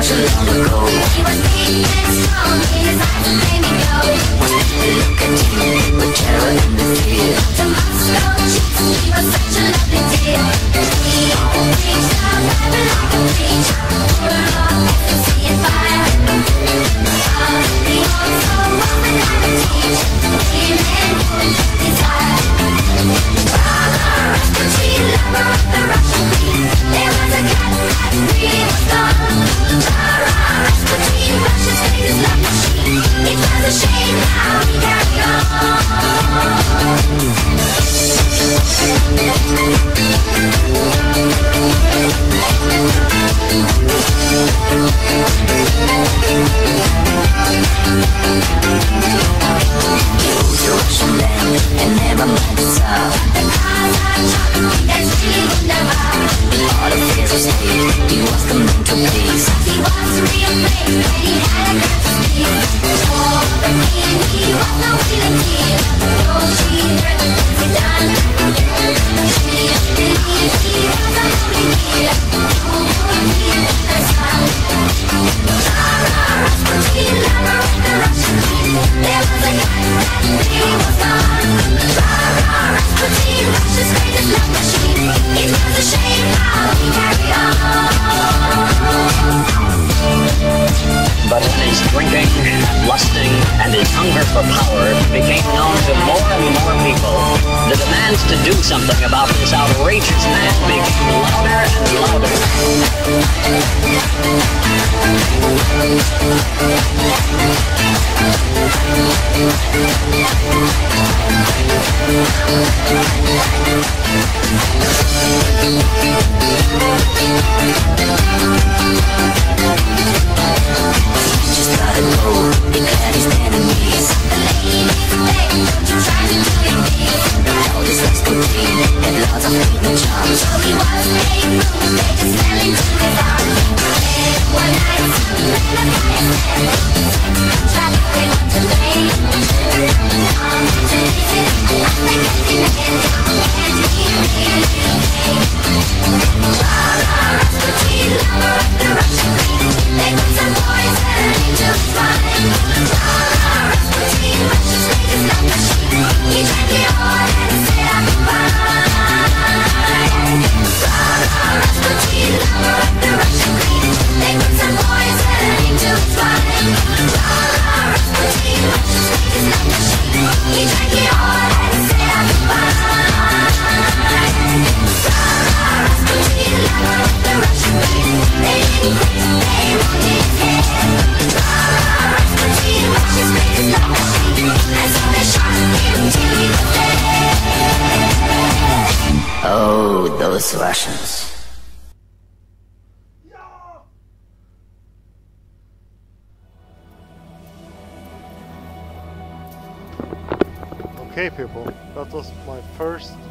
so long ago. He was big and strong, in his eyes and made me go. Was to look at him with terror and the fear. To Moscow cheeks, he was such a lovely dear. He preached out heaven like a preach, full of ecstasy and fire. He also wasn't how to teach, women desire. Rasputin, lover of the Russian queen. There was a cat that really was gone. Rasputin, Russia's greatest love machine. It was a shame how he carried He ruled the Russian land and never mind the Tsar. The Kazakh, that's really wunderbar. All of his state, he was the man to please. He was real brave, but he had a gut to speak. For the king, he was no willing king. No cheater, he done. He believed he was a holy king. Who would be the son? Rasputin, lover of the Russian queen. There was a guy that really was gone. Rasputin, Russia's greatest love machine. It was a shame how he carried on. But when his drinking, lusting, and his hunger for power became known to more and more people, the demands to do something about this outrageous man became louder and louder. Just let it go, declared his enemies. The ladies beg, don't you try to do it big. All this Rasputin had lots of hidden charms. So he was made rude, they just fell into his arms. Then one night, some men of fire said, trap they want to lay. On to visit, I think it's in the head. And he really came. Rasputin, lover of the Russian queen. They put some poison into his wine. Rasputin, Russia's greatest love machine. He drank it all and said I'm fine. Rasputin, lover of the Russian queen. They put some poison into his wine. Rasputin, Russia's greatest love machine. He drank it all and said I'm fine. Rasputin, lover of the Russian queen. They didn't quit, they rolled his head. Rasputin, Russia's greatest love machine. And so they shot him till he was dead. Oh, those Russians. Okay people, that was my first